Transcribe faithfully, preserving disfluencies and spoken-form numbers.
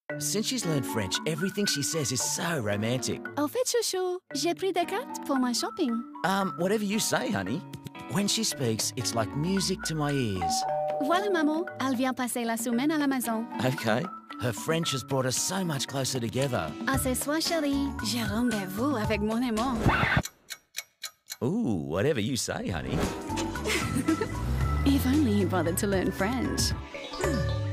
Since she's learned French, everything she says is so romantic. Au fait, chouchou, j'ai pris des cartes pour mon shopping. Um, whatever you say, honey. When she speaks, it's like music to my ears. Voilà, maman. Elle vient passer la semaine à la maison. Okay. Her French has brought us so much closer together. À ce soir, chérie, j'ai rendez-vous avec mon amour. Ooh, whatever you say, honey. If only he bothered to learn French.